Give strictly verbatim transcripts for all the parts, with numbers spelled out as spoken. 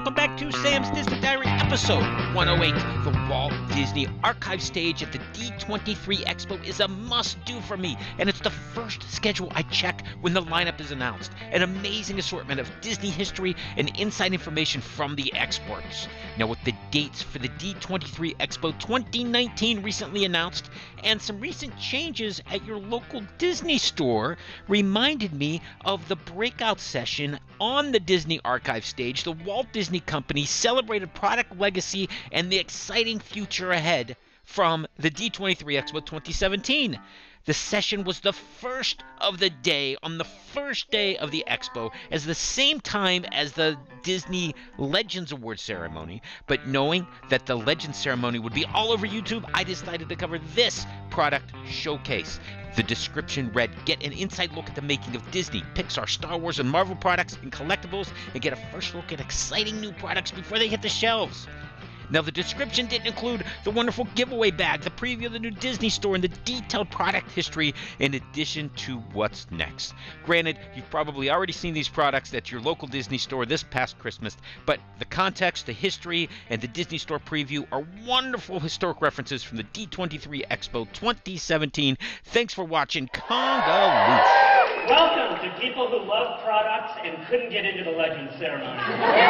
welcome back to Sam's Disney Diary episode one oh eight. The Walt Disney Archives Stage at the D twenty-three Expo is a must-do for me, and it's the first schedule I check when the lineup is announced. An amazing assortment of Disney history and inside information from the experts. Now, with the dates for the D twenty-three Expo twenty nineteen recently announced, and some recent changes at your local Disney store reminded me of the breakout session on the Disney Archive Stage. The Walt Disney Company celebrated product legacy and the exciting future ahead from the D twenty-three Expo twenty seventeen. The session was the first of the day, on the first day of the Expo, as the same time as the Disney Legends Award ceremony. But knowing that the Legends ceremony would be all over YouTube, I decided to cover this product showcase. The description read, "Get an inside look at the making of Disney, Pixar, Star Wars, and Marvel products and collectibles, and get a first look at exciting new products before they hit the shelves." Now, the description didn't include the wonderful giveaway bag, the preview of the new Disney store, and the detailed product history in addition to what's next. Granted, you've probably already seen these products at your local Disney store this past Christmas, but the context, the history, and the Disney store preview are wonderful historic references from the D twenty-three Expo twenty seventeen. Thanks for watching. Conga-loose. Welcome to people who love products and couldn't get into the Legends ceremony.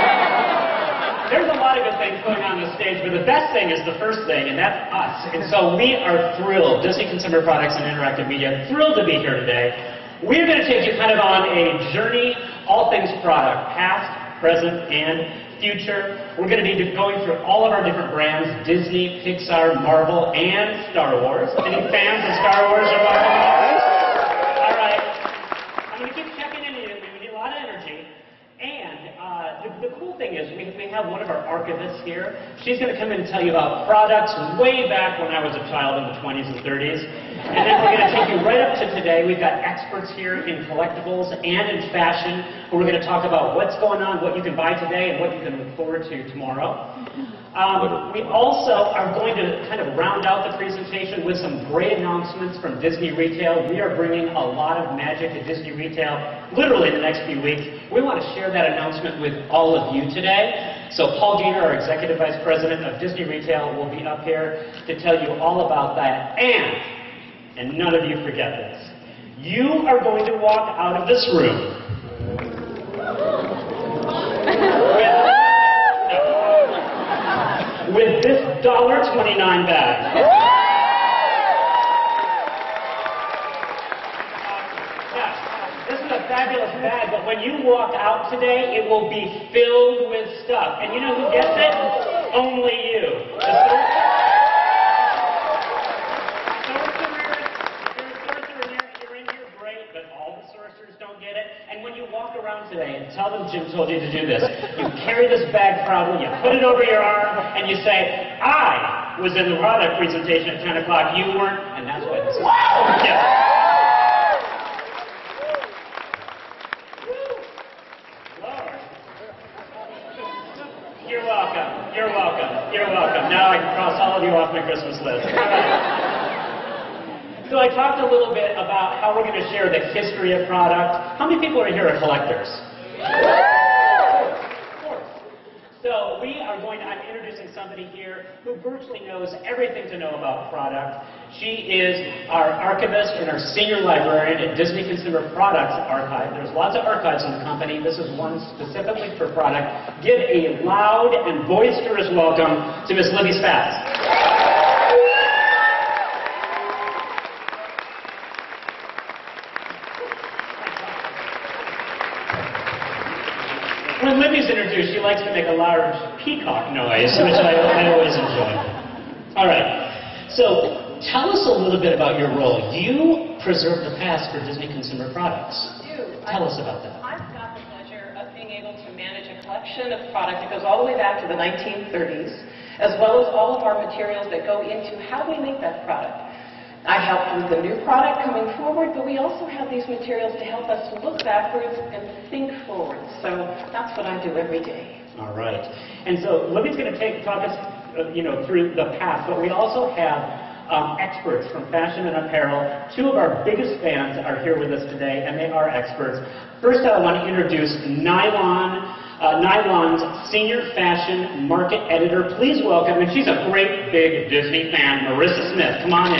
There's a lot of good things going on the stage, but the best thing is the first thing, and that's us. And so we are thrilled, Disney Consumer Products and Interactive Media, thrilled to be here today. We're going to take you kind of on a journey, all things product, past, present, and future. We're going to be going through all of our different brands, Disney, Pixar, Marvel, and Star Wars. Any fans of Star Wars or Marvel? All right. I'm going to keep checking in with you. We need a lot of energy. And uh, the, the cool thing is we, we have one of our archivists here. She's going to come in and tell you about products way back when I was a child in the twenties and thirties. And then we're going to take you right up to today. We've got experts here in collectibles and in fashion, who we're going to talk about what's going on, what you can buy today, and what you can look forward to tomorrow. Um, we also are going to kind of round out the presentation with some great announcements from Disney Retail. We are bringing a lot of magic to Disney Retail literally in the next few weeks. We want to share that announcement with all of you today. So Paul Jeter, our Executive Vice President of Disney Retail, will be up here to tell you all about that. And, and none of you forget this, you are going to walk out of this room with this one dollar twenty-nine bag. Uh, yeah, this is a fabulous bag, but when you walk out today, it will be filled with stuff. And you know who gets it? Only you. The sorcerers, if you're a sorcerer and you're in here, great, but all the sorcerers don't get it. And when you walk around today, and tell them Jim told you to do this, you carry this bag proudly, you put it over your arm, and you say, "I was in the product presentation at ten o'clock, you weren't," and that's why this is. Yeah. Lord. You're welcome. You're welcome. You're welcome. Now I can cross all of you off my Christmas list. All right. So I talked a little bit about how we're going to share the history of product. How many people are here are collectors? Of course. So we are going to, I'm introducing somebody here who virtually knows everything to know about product. She is our archivist and our senior librarian at Disney Consumer Products Archive. There's lots of archives in the company. This is one specifically for product. Give a loud and boisterous welcome to Miss Libby Spatz. When Libby's introduced, she likes to make a large peacock noise, which I, I always enjoy. All right, so tell us a little bit about your role. You preserve the past for Disney Consumer Products. I do. Tell I, us about that. I've got the pleasure of being able to manage a collection of product that goes all the way back to the nineteen thirties, as well as all of our materials that go into how we make that product. I help with the new product coming forward, but we also have these materials to help us look backwards and think forward. So that's what I do every day. All right. And so Libby's going to take talk us, uh, you know, through the past, but we also have um, experts from fashion and apparel. Two of our biggest fans are here with us today, and they are experts. First, I want to introduce Nylon uh, Nylon's senior fashion market editor. Please welcome, and she's a great big Disney fan, Marissa Smith. Come on in.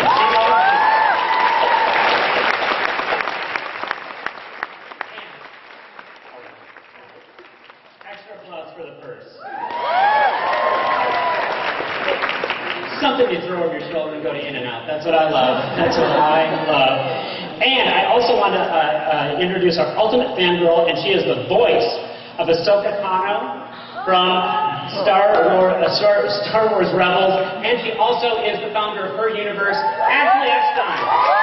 Extra applause for the purse. Something you throw over your shoulder and go to In-N-Out. That's what I love. That's what I love. And I also want to uh, uh, introduce our ultimate fangirl, and she is the voice of Ahsoka Tano from Star Wars, uh, Star, Star Wars Rebels, and she also is the founder of her universe, Ashley Eckstein.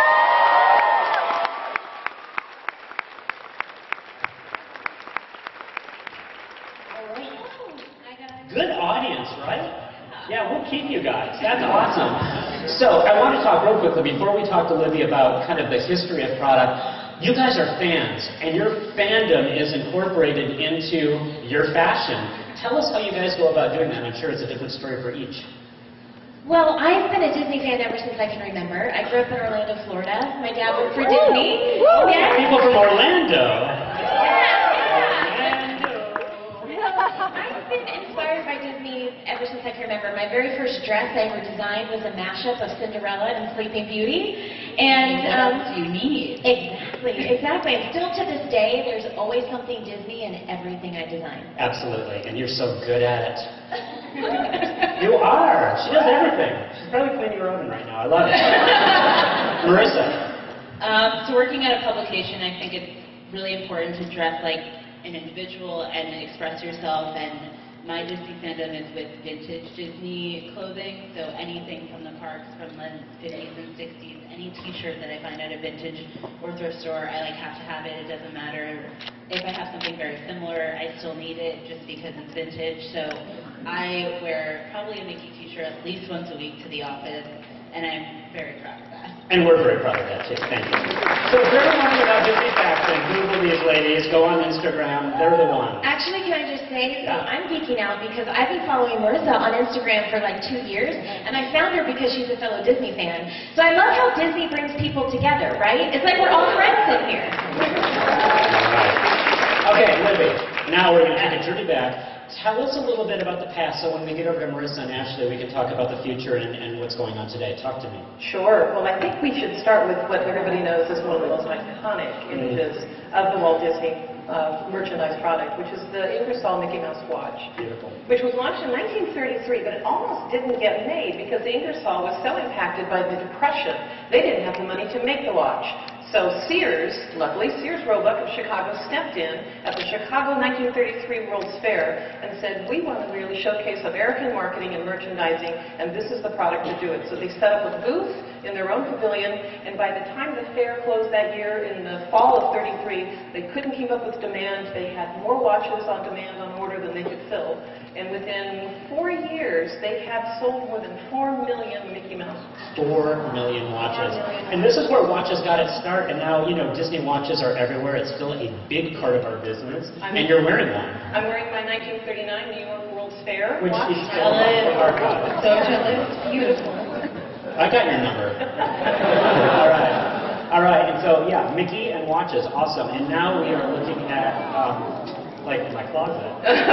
All right. Good audience, right? Yeah, we'll keep you guys. That's awesome. So, I want to talk real quickly, before we talk to Libby about kind of the history of product, you guys are fans, and your fandom is incorporated into your fashion. Tell us how you guys go about doing that. I'm sure it's a different story for each. Well, I've been a Disney fan ever since I can remember. I grew up in Orlando, Florida. My dad worked for Disney. Yeah. People from Orlando. Yeah. I've been inspired by Disney ever since I can remember. My very first dress I ever designed was a mashup of Cinderella and Sleeping Beauty. And um, what else do you need? Exactly, exactly. And still to this day, there's always something Disney in everything I design. Absolutely, and you're so good at it. You are. She does everything. She's probably cleaning her oven right now. I love it. Marissa. Um, so working at a publication, I think it's really important to dress like an individual and express yourself, and my Disney fandom is with vintage Disney clothing, so anything from the parks from the fifties and sixties, any t-shirt that I find at a vintage or thrift store, I like have to have it. It doesn't matter if I have something very similar, I still need it just because it's vintage. So I wear probably a Mickey t-shirt at least once a week to the office, and I'm very proud of that. And we're very proud of that too. Thank you. So if you're wondering about Disney fashion, Google these ladies, go on Instagram, they're the ones. Actually, can I just say, so Yeah. I'm geeking out because I've been following Marissa on Instagram for like two years, and I found her because she's a fellow Disney fan. So I love how Disney brings people together, right? It's like we're all friends in here. All right. Okay, Libby, now we're going to take a journey back. Tell us a little bit about the past, so when we get over to Marissa and Ashley, we can talk about the future and, and what's going on today. Talk to me. Sure. Well, I think we should start with what everybody knows is one of the most iconic images of the Walt Disney uh, merchandise product, which is the Ingersoll Mickey Mouse watch. Beautiful. Which was launched in nineteen thirty-three, but it almost didn't get made because the Ingersoll was so impacted by the Depression, they didn't have the money to make the watch. So Sears, luckily Sears Roebuck of Chicago, stepped in at the Chicago nineteen thirty-three World's Fair and said, we want to really showcase American marketing and merchandising, and this is the product to do it. So they set up a booth in their own pavilion, and by the time the fair closed that year in the fall of thirty-three, they couldn't keep up with demand. They had more watches on demand on order than they could fill. And within four years, they have sold more than four million Mickey Mouse. Four million watches. Four million. And this is where watches got its start, and now, you know, Disney watches are everywhere. It's still a big part of our business, I'm, and you're wearing one. I'm wearing my nineteen thirty-nine New York World's Fair Which watch. is still archive. So jealous. Beautiful. I got your number. All right. All right, and so, yeah, Mickey and watches, awesome. And now we are looking at, um, like, my closet.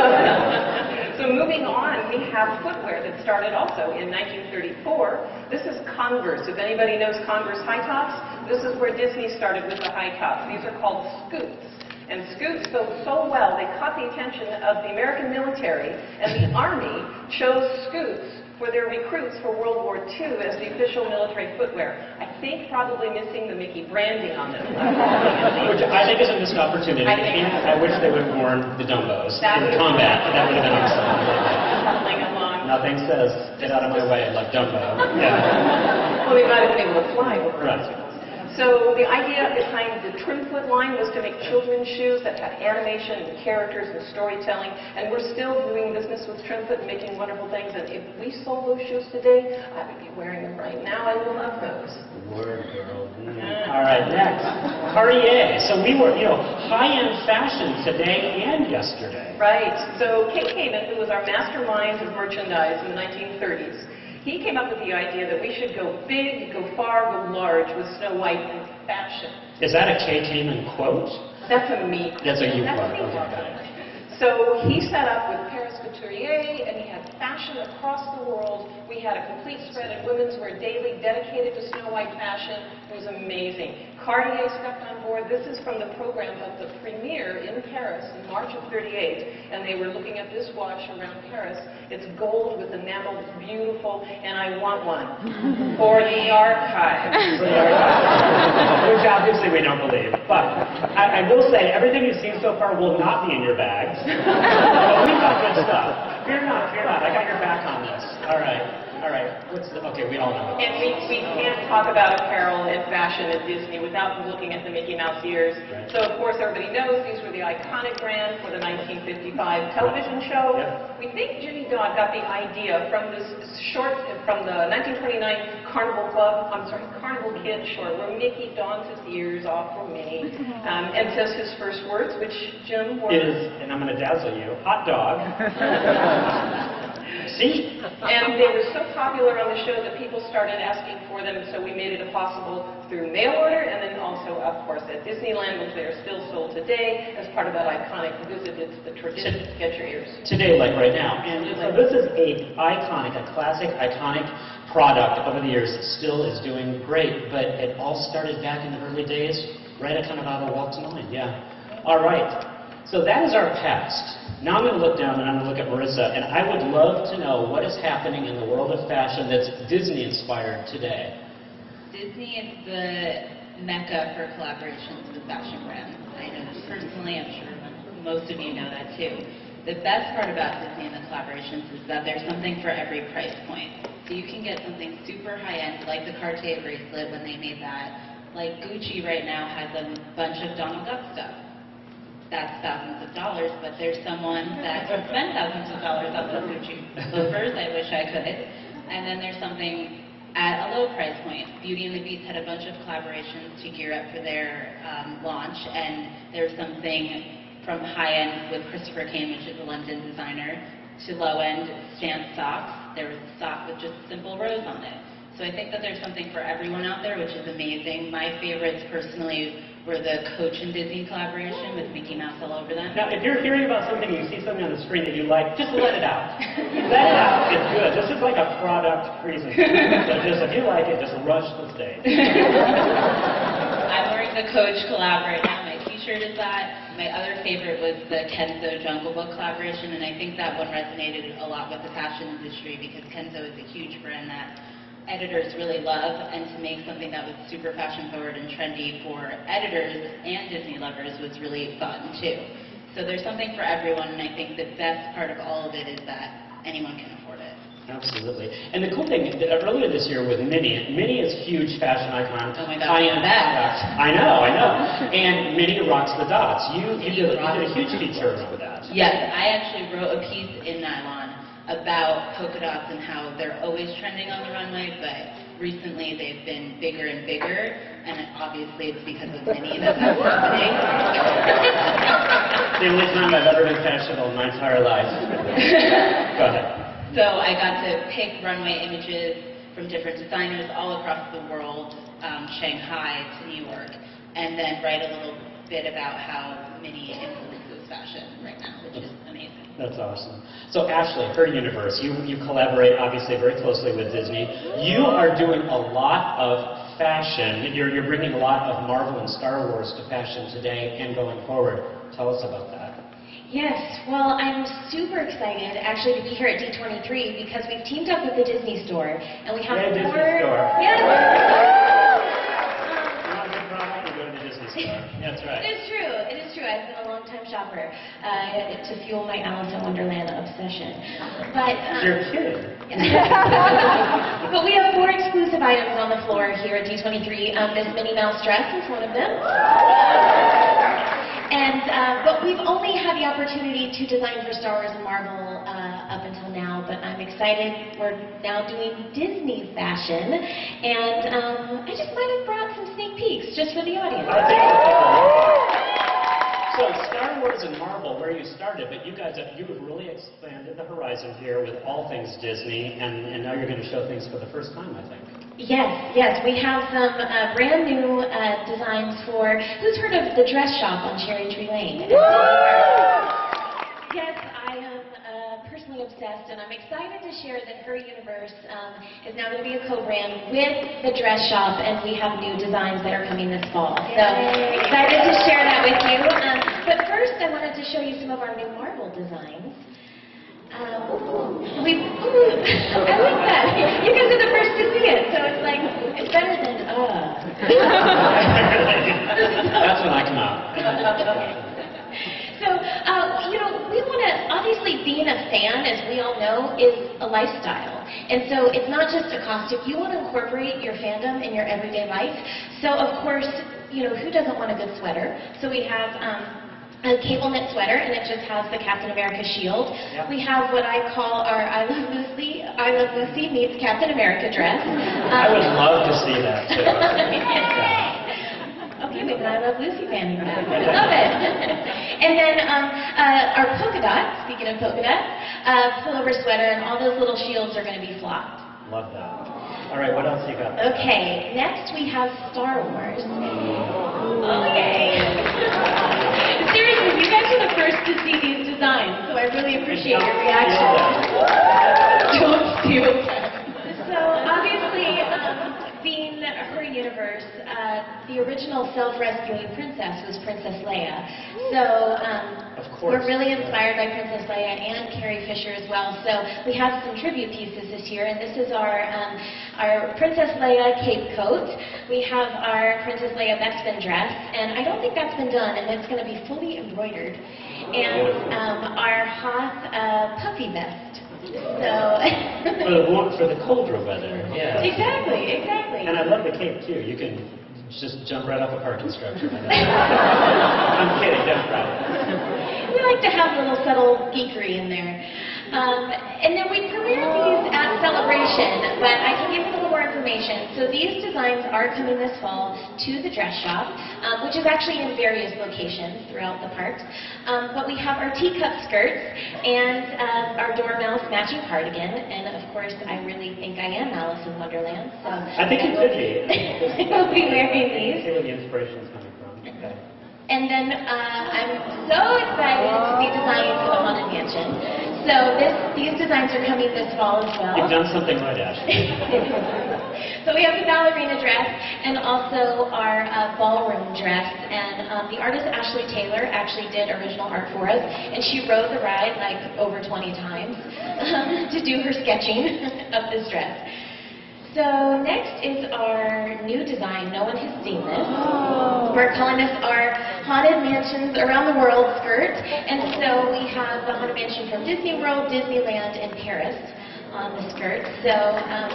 So moving on, we have footwear that started also in nineteen thirty-four. This is Converse. If anybody knows Converse high tops, this is where Disney started with the high tops. These are called scoots. And scoots sold so well, they caught the attention of the American military, and the Army chose scoots for their recruits for World War Two as the official military footwear. I think probably missing the Mickey branding on them. Which I think is a missed opportunity, I think and I wish they would have worn the Dumbos That in would- combat. That would have been awesome. Something along. Nothing says, get out of my way, like Dumbo. Yeah. Well, they might have been able to fly over Right. it. So the idea behind the Trimfoot line was to make children's shoes that had animation and characters and storytelling, and we're still doing business with Trimfoot and making wonderful things, and if we sold those shoes today, I would be wearing them right now. I will love those. Word, girl. Mm. All right, next. Cartier. So we were, you know, high-end fashion today and yesterday. Right. So Kate Kamen, who was our mastermind of merchandise in the nineteen thirties, he came up with the idea that we should go big, go far, go large with Snow White and fashion. Is that a Kay Kamen quote? That's a me quote. That's a you That's quote. me Okay, quote. got it. So he set up with Paris Couturier, and he had fashion across the world. We had a complete spread in women's wear daily dedicated to Snow White fashion. It was amazing. Cartier stepped on board. This is from the program of the premiere in Paris in March of thirty-eight, and they were looking at this watch around Paris. It's gold with enamel. It's beautiful, and I want one for the archive. Which obviously we don't believe. But I, I will say, everything you've seen so far will not be in your bags. But we've got good stuff. Fear not, fear not. I got your back on this. All right. All right. What's the, okay, we all know. And we, we can't talk about apparel and fashion at Disney without looking at the Mickey Mouse ears. Right. So, of course, everybody knows these were the iconic brand for the nineteen fifty-five television show. Yep. We think Jimmy Dodd got the idea from this short, from the nineteen twenty-nine Carnival Club, I'm sorry, Carnival Kid short, where Mickey dons his ears off for Minnie um, and says his first words, which Jim were... Is, and I'm going to dazzle you, hot dog. See? And they were so popular on the show that people started asking for them, so we made it possible through mail order, and then also, of course, at Disneyland, which they are still sold today as part of that iconic visit. It's the tradition, get your ears. Today, like right now. And so this is a iconic, a classic, iconic product over the years that still is doing great, but it all started back in the early days, right at kind of out of Walt's mind, yeah. All right, so that is our past. Now I'm going to look down and I'm going to look at Marissa, and I would love to know what is happening in the world of fashion that's Disney-inspired today. Disney is the mecca for collaborations with fashion brands. I know personally, I'm sure most of you know that too. The best part about Disney and the collaborations is that there's something for every price point. So you can get something super high-end, like the Cartier bracelet when they made that. Like Gucci right now has a bunch of Donald Duck stuff. That's thousands of dollars, but there's someone that can spend thousands of dollars on those Gucci loafers. I wish I could. And then there's something at a low price point. Beauty and the Beast had a bunch of collaborations to gear up for their um, launch, and there's something from high-end with Christopher Kane, which is a London designer, to low-end Stan socks. There was a sock with just a simple rose on it. So I think that there's something for everyone out there, which is amazing. My favorites, personally, were the Coach and Disney collaboration with Mickey Mouse all over them. Now, if you're hearing about something, you see something on the screen that you like, just let it out. Let it out. It's good. This is like a product presentation. So just, if you like it, just rush the stage. I'm wearing the Coach collab right now. My t-shirt is that. My other favorite was the Kenzo Jungle Book collaboration, and I think that one resonated a lot with the fashion industry because Kenzo is a huge brand that editors really love, and to make something that was super fashion forward and trendy for editors and Disney lovers was really fun too. So there's something for everyone, and I think the best part of all of it is that anyone can afford it. Absolutely. And the cool thing, that earlier this year with Minnie, Minnie is a huge fashion icon. Oh my God, high-end that. I know, I know. And Minnie rocks the dots. You, you, did, you did a huge feature around that. Yes, I actually wrote a piece in Nylon about polka dots and how they're always trending on the runway, but recently they've been bigger and bigger, and obviously it's because of Minnie that that's happening. The only time I've ever been fashionable in my entire life. Go ahead. So I got to pick runway images from different designers all across the world, um, Shanghai to New York, and then write a little bit about how Minnie influences fashion right now, which is amazing. That's awesome. So Ashley, her universe, you, you collaborate obviously very closely with Disney. You are doing a lot of fashion. You're, you're bringing a lot of Marvel and Star Wars to fashion today and going forward. Tell us about that. Yes, well, I'm super excited actually to be here at D twenty-three because we've teamed up with the Disney Store, and we have yeah, more. Disney Store. Yes. You want a good product, you go to the Disney Store. That's right. It is true. It is true. I've been a long-time shopper uh, to fuel my Alice in Wonderland obsession. But um, you're kidding. But we have four exclusive items on the floor here at D twenty-three. Um, this Minnie Mouse dress is one of them. And, uh, but we've only had the opportunity to design for Star Wars and Marvel uh, up until now, but I'm excited. We're now doing Disney fashion, and um, I just might have brought some sneak peeks just for the audience. So Star Wars and Marvel, where you started, but you guys have, you have really expanded the horizon here with all things Disney, and, and now you're going to show things for the first time, I think. Yes, yes, we have some uh, brand new uh, designs for, who's heard of the dress shop on Cherry Tree Lane? Woo! Yeah, guest, and I'm excited to share that Her Universe um, is now going to be a co-brand with the dress shop, and we have new designs that are coming this fall. So excited to share that with you. Um, but first, I wanted to show you some of our new Marvel designs. Um, we, I like that. You guys are the first to see it, so it's like, it's better than, uh. That's when I come out. So, uh, you know, we want to, obviously being a fan, as we all know, is a lifestyle. And so it's not just a costume. You want to incorporate your fandom in your everyday life. So, of course, you know, who doesn't want a good sweater? So we have um, a cable knit sweater, and it just has the Captain America shield. Yep. We have what I call our I Love Lucy, I Love Lucy meets Captain America dress. Um, I would love to see that, too. Yeah. Okay, we have an I Love Lucy fan. I love it. And then um, uh, our polka dot, speaking of polka dot, uh, pullover sweater, and all those little shields are going to be flocked. Love that. All right, what else you got? Okay, next we have Star Wars. Okay. Seriously, you guys are the first to see these designs, so I really appreciate your reaction. Don't steal them. So obviously, um, being Her Universe, uh, the original self-rescuing princess was Princess Leia. So um, of course. We're really inspired by Princess Leia and Carrie Fisher as well. So we have some tribute pieces this year, and this is our um, our Princess Leia cape coat. We have our Princess Leia Bespin dress, and I don't think that's been done, and it's going to be fully embroidered. And um, our Hoth uh, puffy vest. So for the warm, for the colder weather, yeah. Exactly, exactly. And I love the cape too. You can just jump right off a parking structure. I'm kidding, don't cry. We like to have a little subtle geekery in there. Um, and then we premiered these at Celebration, but I can give you a little more information. So these designs are coming this fall to the dress shop, um, which is actually in various locations throughout the parks. Um, but we have our teacup skirts and uh, our Dormouse matching cardigan, and of course I really think I am Alice in Wonderland. So I think you could be. I'll be wearing these. See where the inspiration is coming from. Okay. And then uh, I'm so excited to be designing for the Haunted Mansion. So this, these designs are coming this fall as well. You've done something right, Ashley. So we have the ballerina dress and also our uh, ballroom dress. And um, the artist Ashley Taylor actually did original art for us, and she rode the ride like over twenty times um, to do her sketching of this dress. So next is our new design. No one has seen this. Oh. We're calling this our Haunted Mansions Around the World skirt. And so we have the Haunted Mansion from Disney World, Disneyland, and Paris on the skirt. So, um,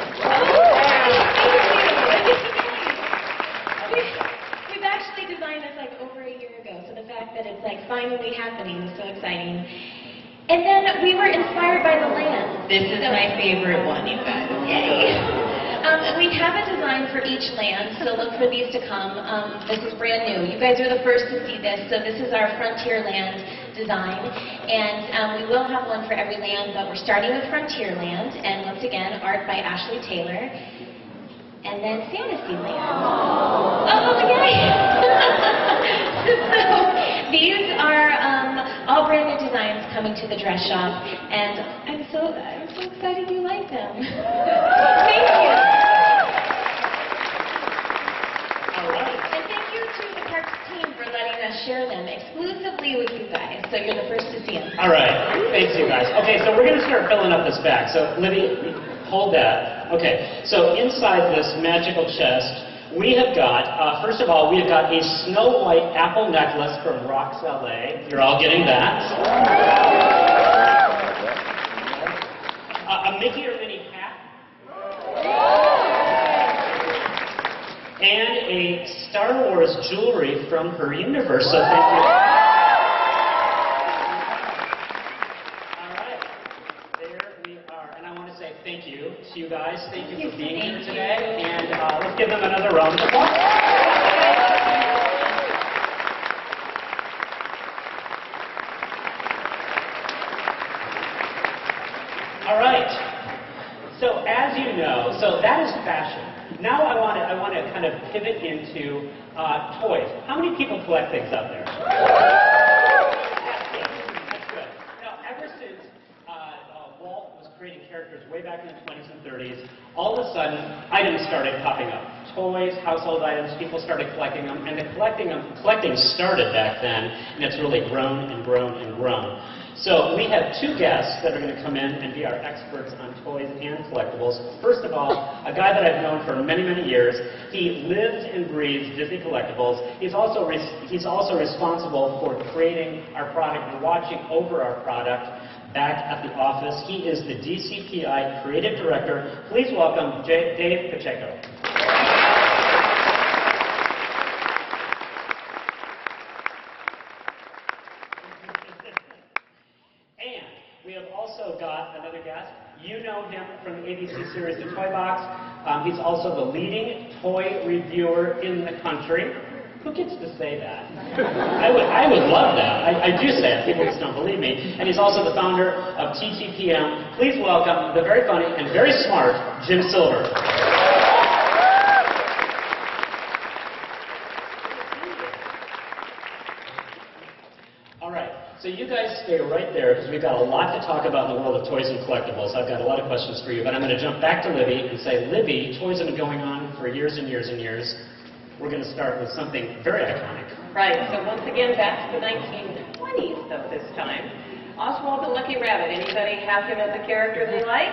we've actually designed this like over a year ago. So the fact that it's like finally happening is so exciting. And then we were inspired by the land. This is so, my favorite one, you guys. Yay. Um, we have a design for each land, so look for these to come. Um, this is brand new. You guys are the first to see this. So this is our Frontierland design. And um, we will have one for every land, but we're starting with Frontierland. And once again, art by Ashley Taylor. And then Fantasyland. Oh, yay! So these are um, all brand new designs coming to the dress shop, and I'm so I'm so excited you like them. Thank you. All right. And thank you to the Parks team for letting us share them exclusively with you guys, so you're the first to see them. All right. Thanks, you guys. Okay, so we're going to start filling up this bag. So, Libby, hold that. Okay, so inside this magical chest, we have got, uh, first of all, we have got a Snow White apple necklace from Rocks L A. You're all getting that. Uh, a Mickey or Minnie hat. And a Star Wars jewelry from Her Universe. So thank you. All right, there we are. And I want to say thank you to you guys. Thank you for being here today. And uh, let's give them another round of applause. All right. So as you know, so that is fashion. Now I want to I want to kind of pivot into uh, toys. How many people collect things out there? That's good. That's good. Now, ever since uh, uh, back in the twenties and thirties, all of a sudden, items started popping up. Toys, household items, people started collecting them, and the collecting, them, collecting started back then, and it's really grown and grown and grown. So we have two guests that are going to come in and be our experts on toys and collectibles. First of all, a guy that I've known for many, many years. He lives and breathes Disney collectibles. He's also, he's also responsible for creating our product and watching over our product back at the office. He is the D C P I Creative Director. Please welcome J Dave Pacheco. And we have also got another guest. You know him from the A B C series, The Toy Box. Um, he's also the leading toy reviewer in the country. Who gets to say that? I would, I would love that. I, I do say it. People just don't believe me. And he's also the founder of T T P M. Please welcome the very funny and very smart Jim Silver. All right. So you guys stay right there because we've got a lot to talk about in the world of toys and collectibles. I've got a lot of questions for you, but I'm going to jump back to Libby and say, Libby, toys have been going on for years and years and years. We're going to start with something very iconic. Right, so once again, back to the nineteen twenties, though, this time. Oswald the Lucky Rabbit. Anybody have him as a character they like?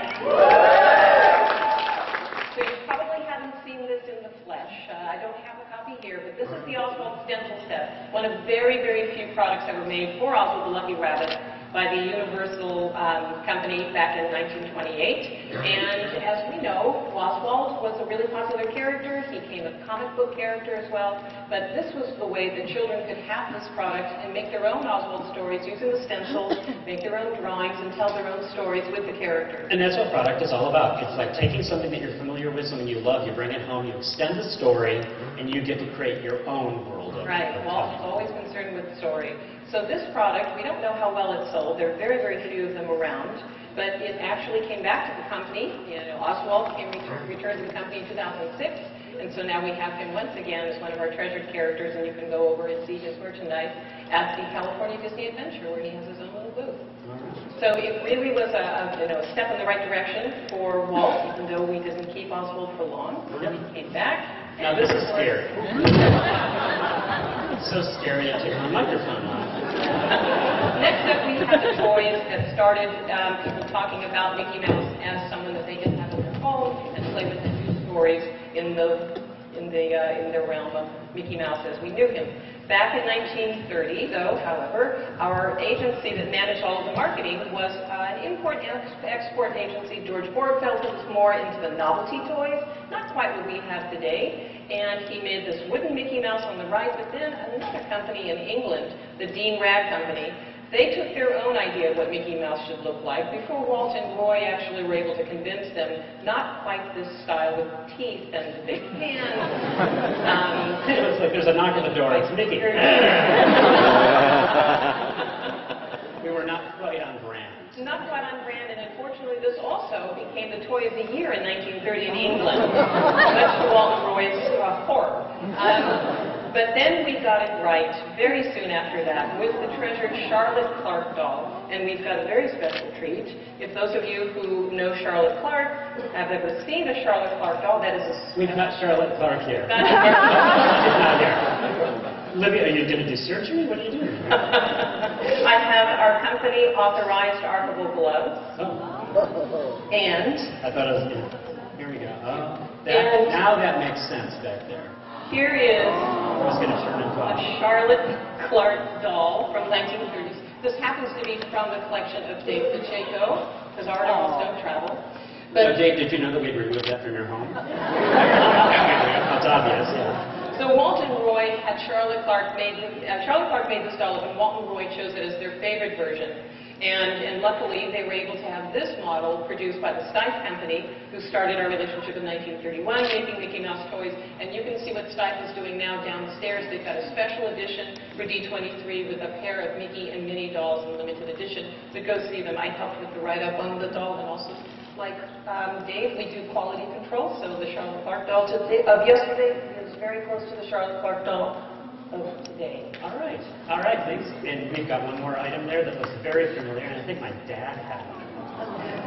So you probably haven't seen this in the flesh. Uh, I don't have a copy here, but this is the Oswald stencil set. One of very, very few products ever made for Oswald the Lucky Rabbit by the Universal um, Company back in nineteen twenty-eight. And as we know, Oswald was a really popular character. He became a comic book character as well. But this was the way that children could have this product and make their own Oswald stories using the stencils, make their own drawings, and tell their own stories with the character. And that's what product is all about. It's like taking something that you're familiar with, something you love, you bring it home, you extend the story, and you get to create your own world of it. Right. Walt was always concerned with the story. So this product, we don't know how well it sold. There are very, very few of them around. But it actually came back to the company. You know, Oswald came return, returned to the company in two thousand six. And so now we have him once again as one of our treasured characters. And you can go over and see his merchandise at the California Disney Adventure, where he has his own little booth. So it really was a, a you know, step in the right direction for Walt, even though we didn't keep Oswald for long. He came back. Now this is scary. It's so scary to take my microphone off. Next up, we have the toys that started um, people talking about Mickey Mouse as someone that they can have in their home and play with and do stories in the in the uh, in the realm of Mickey Mouse as we knew him. Back in nineteen thirty, though, however, our agency that managed all of the marketing was uh, an import-export agency. George Borgfeld was more into the novelty toys, not quite what we have today. And he made this wooden Mickey Mouse on the right, but then another company in England, the Dean Rag Company, they took their own idea of what Mickey Mouse should look like before Walt and Roy actually were able to convince them not quite this style with teeth and the big hands. Um, It looks like there's a knock at the door. It's Mickey. We were not quite on brand. Not quite on brand, and unfortunately this also became the toy of the year in nineteen thirty in England. Much to Walt and Roy's uh, horror. Um, but then we got it right very soon after that with the treasured Charlotte Clark doll, and we've got a very special treat. If those of you who know Charlotte Clark have ever seen a Charlotte Clark doll, that is a... We've got Charlotte Clark here. Not here. Not here. Libby, are you going to do surgery? What are you doing? I have our company authorized archival gloves. Oh. And I thought it was. Here we go. Oh, that, now that makes sense back there. here is I was going to turn into a a. Charlotte Clark doll from the nineteen thirties. This happens to be from the collection of Dave Pacheco, because our dolls don't travel. So, Dave, did you know that we'd removed that from your home? That's obvious, yeah. So Walt and Roy had Charlotte Clark made, uh, Charlotte Clark made this doll, and Walt and Roy chose it as their favorite version. And, and luckily, they were able to have this model produced by the Steiff Company, who started our relationship in nineteen thirty-one, making Mickey Mouse toys. And you can see what Steiff is doing now down the stairs. They've got a special edition for D twenty-three with a pair of Mickey and Minnie dolls in limited edition. So go see them. I helped with the write-up on the doll, and also, like um, Dave, we do quality control. So the Charlotte Clark doll today, of yesterday is very close to the Charlotte Clark doll of today. All right. All right, thanks. And we've got one more item there that looks very familiar, and I think my dad had one.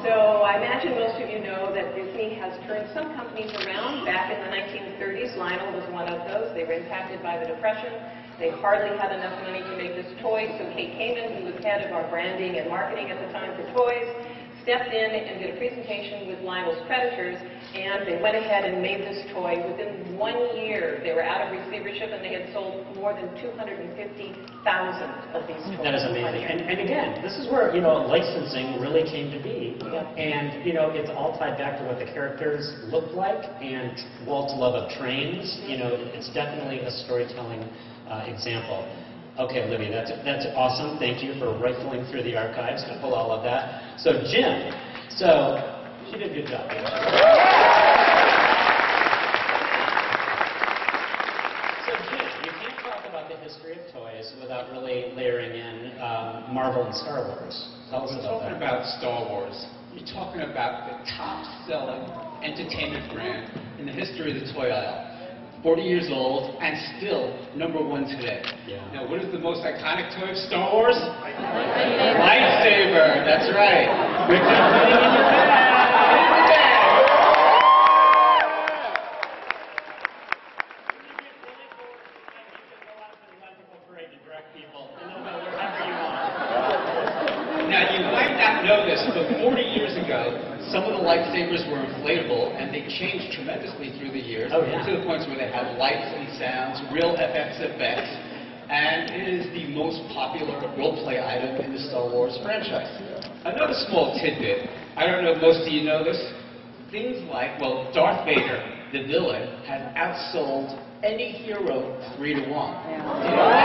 So I imagine most of you know that Disney has turned some companies around. Back in the nineteen thirties, Lionel was one of those. They were impacted by the Depression. They hardly had enough money to make this toy, so Kate Kamen, who was head of our branding and marketing at the time for toys, stepped in and did a presentation with Lionel's creditors, and they went ahead and made this toy. Within one year, they were out of receivership, and they had sold more than two hundred fifty thousand of these toys. That is amazing. And, and again, this is where, you know, licensing really came to be. Yeah. And, you know, it's all tied back to what the characters look like and Walt's love of trains. Mm-hmm. You know, it's definitely a storytelling uh, example. Okay, Libby, that's, that's awesome. Thank you for rifling through the archives to pull all of that. So, Jim, so, she did a good job. So, Jim, you can't talk about the history of toys without really layering in um, Marvel and Star Wars. Tell us We're about talking that. about Star Wars. You're talking about the top-selling entertainment brand in the history of the toy aisle. forty years old, and still number one today. Yeah. Now, what is the most iconic toy of Star Wars? Lightsaber. Lightsaber, that's right. Which is sitting in your bag. In your bag. Now, you might not know this, but forty years ago, some of the lightsabers were inflatable, and they changed tremendously through the years, oh, yeah. to the point where they have lights and sounds, real F X effects, and it is the most popular role-play item in the Star Wars franchise. Another small tidbit, I don't know if most of you know this, things like, well, Darth Vader, the villain, has outsold any hero three to one. Yeah. You know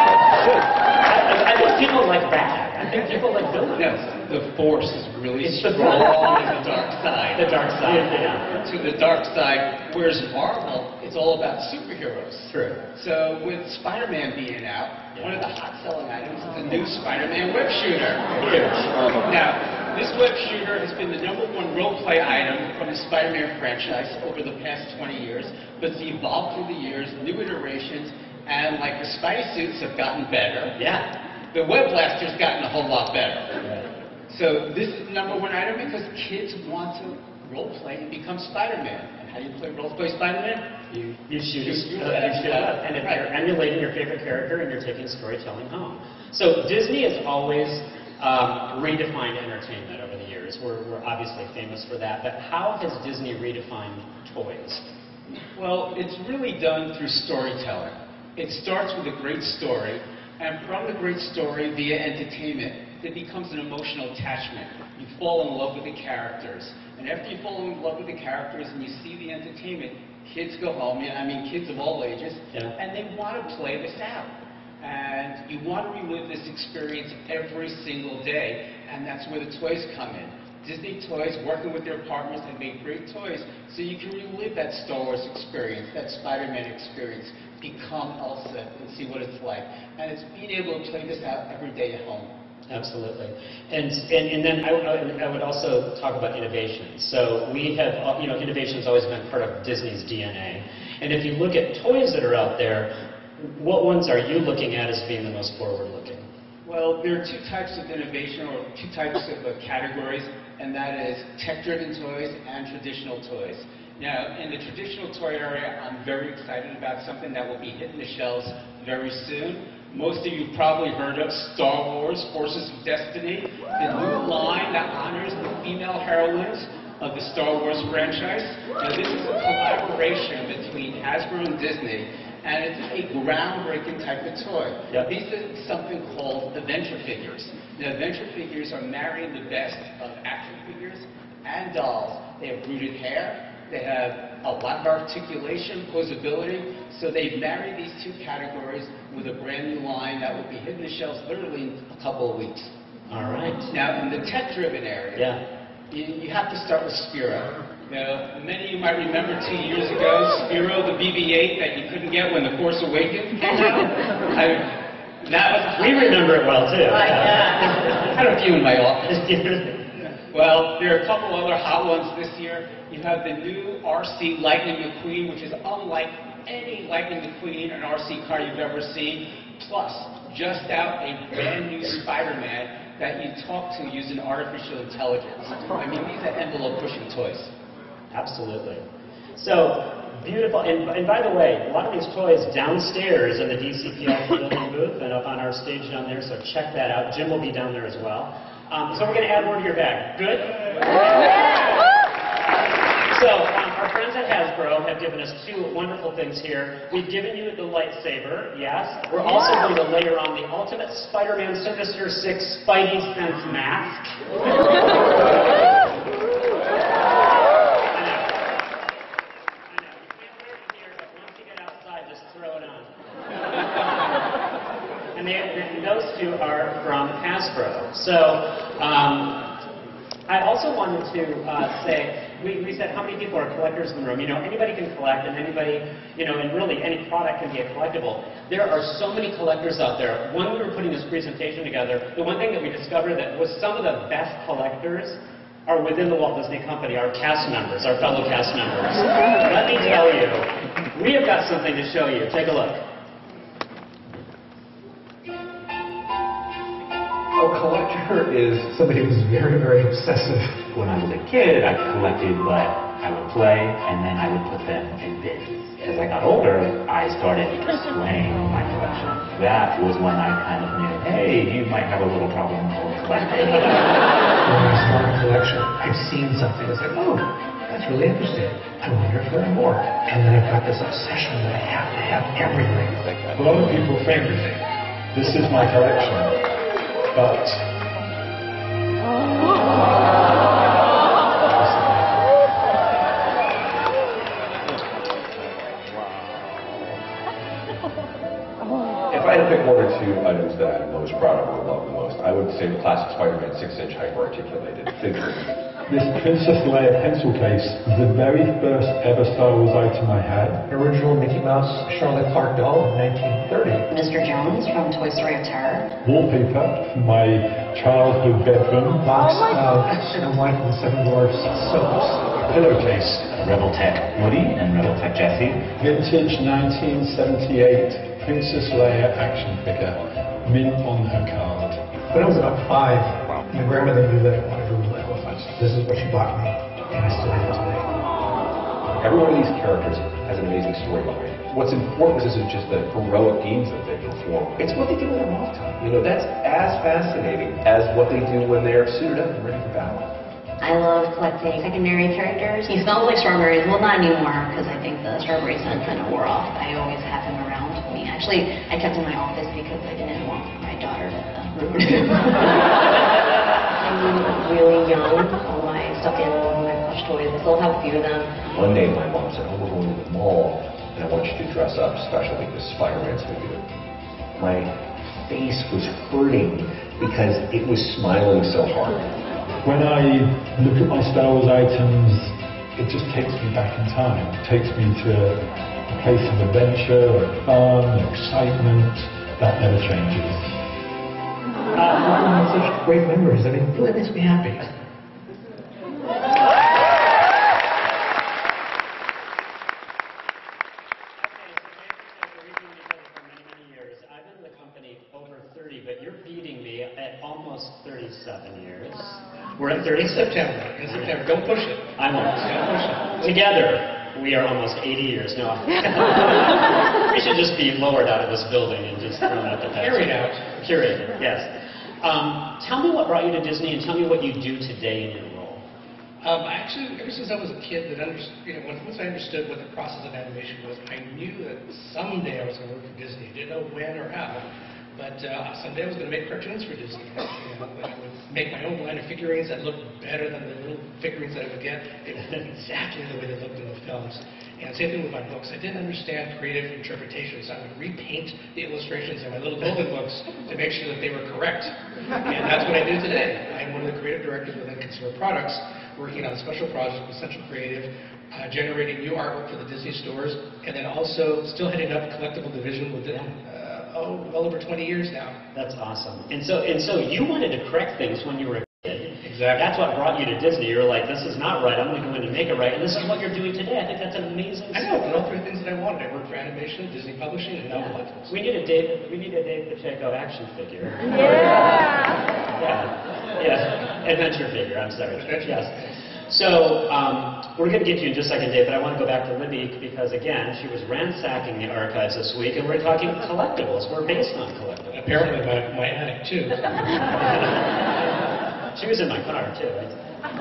that? I, I think people like bad. I think people like villains. No, the Force is really It's the strong Force. in the dark side. The dark side, yeah. To the dark side, whereas Marvel, it's all about superheroes. True. So with Spider-Man being out, Yeah. one of the hot-selling items is the new Spider-Man web shooter. Huge. Now, this web shooter has been the number one role-play item from the Spider-Man franchise over the past twenty years, but it's evolved through the years, new iterations, and like the Spidey suits have gotten better. Yeah. The web blaster's gotten a whole lot better. Right. So this is the number one item because kids want to role-play and become Spider-Man. And how do you play role-play Spider-Man? You, you shoot, You it, shoot uh, you shoot it up, and if Right. you're emulating your favorite character and you're taking storytelling home. So Disney has always um, redefined entertainment over the years. We're, we're obviously famous for that, but how has Disney redefined toys? Well, it's really done through storytelling. It starts with a great story, and from the great story via entertainment, it becomes an emotional attachment. You fall in love with the characters. And after you fall in love with the characters and you see the entertainment, kids go home, I mean kids of all ages, Yeah. and they want to play this out. And you want to relive this experience every single day, and that's where the toys come in. Disney Toys, working with their partners, have made great toys so you can relive that Star Wars experience, that Spider-Man experience, become Elsa and see what it's like. And it's being able to play this out every day at home. Absolutely. And, and, and then I, I, I would also talk about innovation. So we have, uh, you know, innovation has always been part of Disney's D N A. And if you look at toys that are out there, what ones are you looking at as being the most forward-looking? Well, there are two types of innovation, or two types of uh, categories, and that is tech-driven toys and traditional toys. Now, in the traditional toy area, I'm very excited about something that will be hitting the shelves very soon. Most of you probably heard of Star Wars, Forces of Destiny, the new line that honors the female heroines of the Star Wars franchise. Now, this is a collaboration between Hasbro and Disney, and it's a groundbreaking type of toy. Yep. These are something called adventure figures. Now, adventure figures are marrying the best of action figures and dolls. They have rooted hair. They have a lot of articulation, posability. So they've married these two categories with a brand new line that will be hitting the shelves literally in a couple of weeks. All right. Now, in the tech-driven area, Yeah. you, you have to start with Spiro. Now, many of you might remember two years ago, Spiro, the B B eight that you couldn't get when The Force Awakens came out. I, that was We remember it well, too. My God. I had a few in my office. Well, there are a couple other hot ones this year. You have the new R C Lightning McQueen, which is unlike any Lightning McQueen or R C car you've ever seen. Plus, just out a brand new Spider-Man that you talk to using artificial intelligence. I mean, these are envelope-pushing toys. Absolutely. So, beautiful. And, and by the way, a lot of these toys downstairs in the D C P L Pavilion booth and up on our stage down there, so check that out. Jim will be down there as well. Um, so we're going to add more to your bag. Good? So, um, our friends at Hasbro have given us two wonderful things here. We've given you the lightsaber, yes. We're also going to layer on the Ultimate Spider-Man Sinister six Spidey Sense mask. I know. I know. You can't wear it here, but once you get outside, just throw it on. And, they, and those two are from Hasbro. So, um, I also wanted to uh, say, we, we said how many people are collectors in the room. You know, anybody can collect, and anybody, you know, and really any product can be a collectible. There are so many collectors out there. When we were putting this presentation together, the one thing that we discovered that was some of the best collectors are within the Walt Disney Company, our cast members, our fellow cast members. Let me tell you, we have got something to show you. Take a look. A collector is somebody who's very, very obsessive. When I was a kid, I collected, but I would play, and then I would put them in bins. As I got older, I started displaying my collection. That was when I kind of knew, hey, you might have a little problem with collecting. When I start a collection, I've seen something that's like, oh, that's really interesting. I wonder if there are more. And then I've got this obsession that I have to have everything. A lot of people think, this is my collection. But if I had to pick one or two items that I'm most proud of or love the most, I would say the classic Spider-Man six inch hyper-articulated figure. This Princess Leia pencil case was the very first ever Star Wars item I had. Original Mickey Mouse Charlotte Clark doll in nineteen thirty. Mister Jones from Toy Story of Terror. Wallpaper from my childhood bedroom. Box of Snow White and the Seven Dwarfs soaps. Pillowcase. Rebel Tech Woody and Rebel Tech Jessie. Vintage nineteen seventy-eight Princess Leia action figure. Mint on her card. When I was about five, my grandmother knew that I wanted to rule elephants. This is what she bought me, and I still have it today. Every one of these characters has an amazing storyline. What's important isn't just the heroic deeds that they perform. It's what they do in their off time. You know, that's as fascinating as what they do when they're suited up and ready for battle. I love collecting secondary characters. He smells like strawberries. Well, not anymore, because I think the strawberry scent kind of wore off. I always have him around me. Actually, I kept him in my office because I didn't want my daughter to uh, ruin him. I'm really young. All my stuffed animals and my plush toys, I still have a few of them. One day my mom said, oh, we're going to the mall, and I want you to dress up, especially this Spider-Man's figure. My face was hurting because it was smiling so hard. When I look at my Star Wars items, it just takes me back in time. It takes me to a place of adventure, fun, excitement. That never changes. Uh, such great memories. I mean, it really makes me happy. thirty-seven years. We're at thirty in September. In September. Don't push it. I won't. Don't push it. Together, we are almost eighty years now. We should just be lowered out of this building and just thrown out the past. Carried out. Carried, yes. Um, tell me what brought you to Disney, and tell me what you do today in your role. Um, actually, ever since I was a kid, that under, you know, once I understood what the process of animation was, I knew that someday I was going to work for Disney. Didn't know when or how. But uh, someday I was going to make cartoons for Disney. You know, I would make my own line of figurines that looked better than the little figurines that I would get. They would look exactly the way they looked in the films. And same thing with my books. I didn't understand creative interpretation, so I would repaint the illustrations in my little Logan books to make sure that they were correct. And that's what I do today. I'm one of the creative directors within Consumer Products, working on a special project with Central Creative, uh, generating new artwork for the Disney stores, and then also still heading up collectible division within uh, oh, well over twenty years now. That's awesome. And so, and so you wanted to correct things when you were Exactly. That's what brought you to Disney. You were like, this is not right. I'm going to go in and make it right. And this is what you're doing today. I think that's amazing. I know. All three things that I wanted. I worked for animation, Disney Publishing, and now yeah. collectibles. We need a Dave. We need a Dave Pacheco action figure. Yeah. Yeah. Yeah. Adventure figure. I'm sorry. Yes. So um, we're going to get to you in just a second, Dave, but I want to go back to Libby because, again, she was ransacking the archives this week, and we're talking collectibles. We're based on collectibles. Apparently, my, my attic, too. She was in my car, too. Right?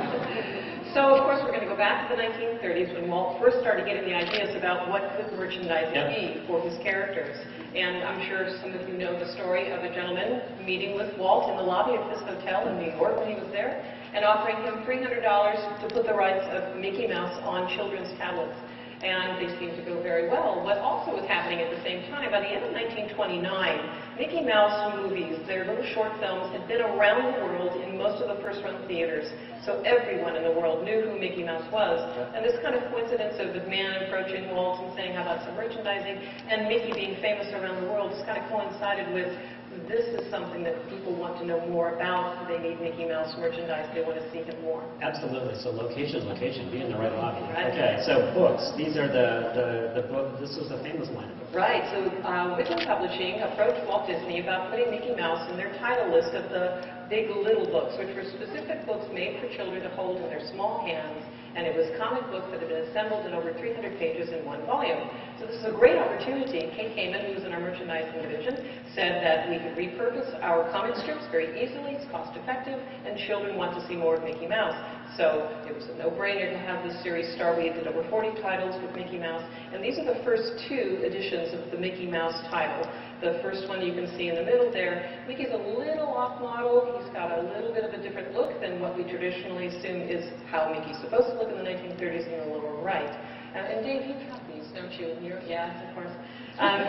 So, of course, we're going to go back to the nineteen thirties when Walt first started getting the ideas about what could merchandising yep. be for his characters. And I'm sure some of you know the story of a gentleman meeting with Walt in the lobby of this hotel in New York when he was there and offering him three hundred dollars to put the rights of Mickey Mouse on children's tablets. And they seemed to go very well. What also was happening at the same time, by the end of nineteen twenty-nine, Mickey Mouse movies, their little short films, had been around the world in most of the first-run theaters. So everyone in the world knew who Mickey Mouse was. And this kind of coincidence of the man approaching Walt and saying, how about some merchandising, and Mickey being famous around the world just kind of coincided with this is something that people want to know more about. They need Mickey Mouse merchandise. They want to see him more. Absolutely. So location, location, be in the right lobby. Right. Okay, so books. These are the, the, the book. This was the famous line of books. Right. So uh, Wickham Publishing approached Walt Disney about putting Mickey Mouse in their title list of the Big Little books, which were specific books made for children to hold in their small hands. And it was comic books that had been assembled in over three hundred pages in one volume. So this is a great opportunity. Kate Kamen, who was in our merchandising division, said that we could repurpose our comic strips very easily, it's cost effective, and children want to see more of Mickey Mouse. So it was a no-brainer to have this series start. We did over forty titles with Mickey Mouse, and these are the first two editions of the Mickey Mouse title. The first one you can see in the middle there. Mickey's a little off-model. He's got a little bit of a different look than what we traditionally assume is how Mickey's supposed to look in the nineteen thirties in the lower right. Uh, and Dave, you have these, don't you? You're, yes, of course. Um,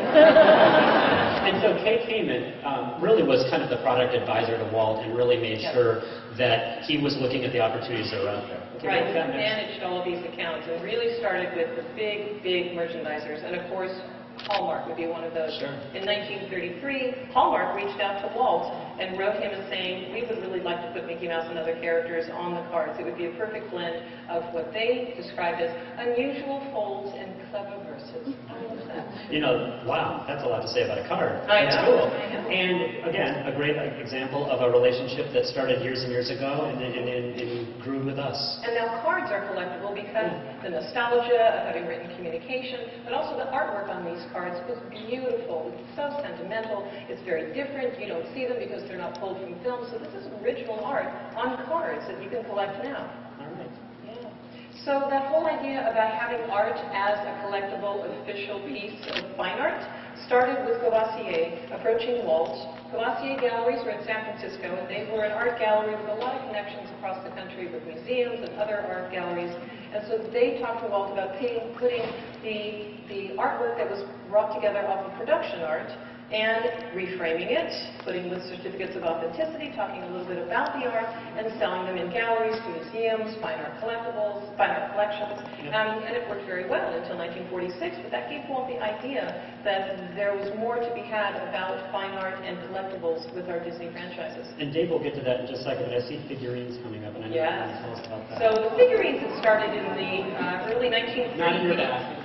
and so Kate Kamen um, really was kind of the product advisor to Walt and really made Yes. sure that he was looking at the opportunities that were out there. Okay, right, we he got next. managed all of these accounts and really started with the big, big merchandisers. And of course, Hallmark would be one of those. Sure. In nineteen thirty-three, Hallmark reached out to Walt and wrote him and saying, we would really like to put Mickey Mouse and other characters on the cards. It would be a perfect blend of what they described as unusual folds and clever verses. I love that. You know, wow, that's a lot to say about a card. I That's know, cool. I know. And again, a great example of a relationship that started years and years ago and, and, and, and grew with us. And now cards are collectible because the nostalgia of having written communication, but also the artwork on these cards was beautiful. It's so sentimental. It's very different. You don't see them because they're not pulled from film. So this is original art on cards that you can collect now. All right. Yeah. So that whole idea about having art as a collectible official piece of fine art started with Courvoisier approaching Walt. Courvoisier galleries were in San Francisco, and they were an art gallery with a lot of connections across the country with museums and other art galleries. And so they talked to Walt about putting, putting the, the artwork that was brought together off of production art and reframing it, putting with certificates of authenticity, talking a little bit about the art, and selling them in galleries to museums, fine art collectibles, fine art collections. Um, and it worked very well until nineteen forty-six, but that gave Walt the idea that there was more to be had about fine art and collectibles with our Disney franchises. And Dave will get to that in just a second, but I see figurines coming up, and I know Yes. you want to tell us about that. So the figurines had started in the uh, early nineteen thirties. Not in your bag.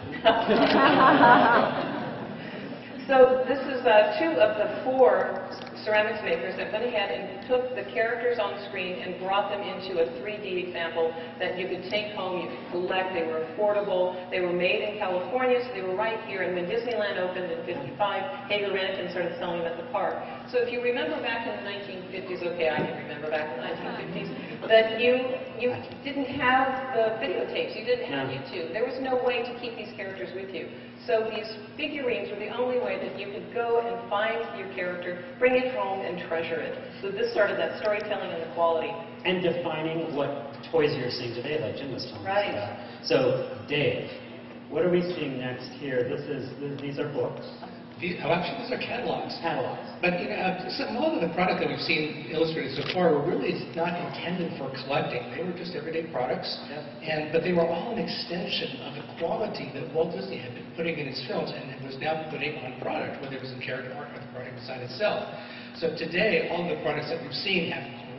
So this is uh, two of the four ceramics makers that went ahead and took the characters on screen and brought them into a three D example that you could take home, you could collect. They were affordable. They were made in California, so they were right here. And when Disneyland opened in fifty-five, Hager Renikin started selling them at the park. So if you remember back in the nineteen fifties, okay, I can remember back in the nineteen fifties, that you you didn't have the videotapes, you didn't have Yeah. YouTube. There was no way to keep these characters with you. So these figurines were the only way that you could go and find your character, bring it home, and treasure it. So this started that storytelling and the quality. And defining what toys you're seeing today, like Jim was telling Right. us about. So, Dave, what are we seeing next here? This is th these are books. These, oh, actually, these are catalogs. Catalogs. But you know, uh, so a lot of the product that we've seen illustrated so far were really not intended for collecting. They were just everyday products, Yep. and but they were all an extension of the quality that Walt Disney had been putting in his films, and it was now putting on product, whether it was in character art or the product design itself. So today, all the products that we've seen have